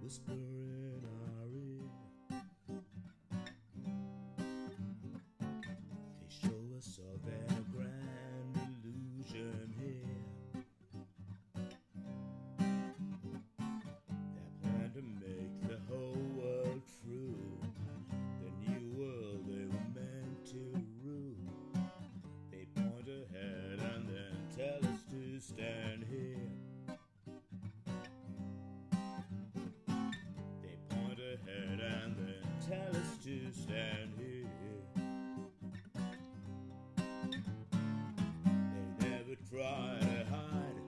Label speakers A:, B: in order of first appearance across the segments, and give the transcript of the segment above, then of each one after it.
A: whisper in our ear. They show us all their grand illusion here. Their plan to make the whole world true, the new world they were meant to rule. They point ahead and then tell us to stand here. They point ahead and then tell us to stand here. They never try to hide,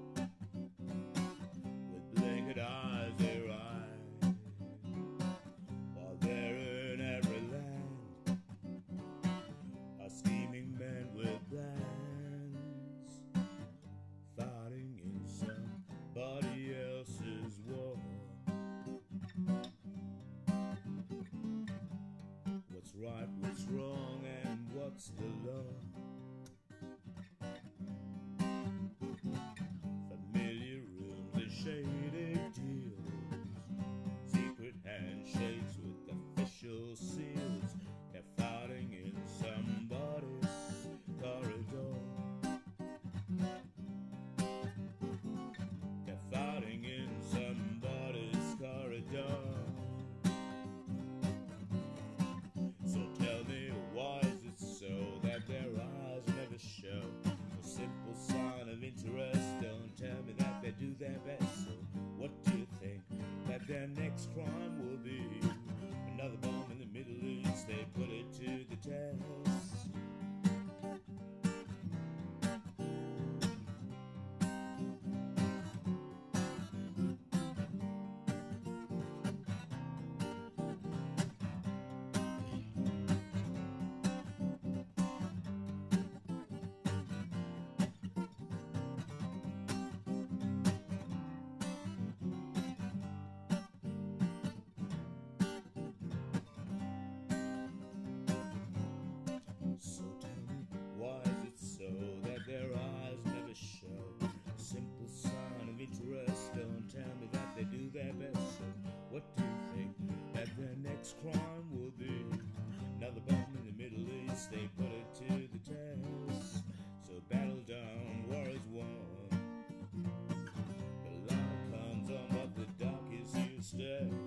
A: with blinkered eyes they ride, while they're in every land, are scheming men with plans, fighting in somebody else's war. What's right, what's wrong, and what's the law? Familiar rooms and shady deals, secret handshakes with official seals. They're fighting in somebody's corridor. They're fighting in somebody's corridor. So tell me, why is it so that their eyes never show a simple sign of interest? Don't tell me that they do their best. So what do you think that their next crime will be? Another bomb in the Middle East, they put it to the test. So tell me, why is it so that their eyes never show a simple sign of interest? Don't tell me that they do their best. So what do you think that their next crime will be? Another bomb in the Middle East, they put it to the test. So battle down, war is won. The light comes on, but the dark is here to stay.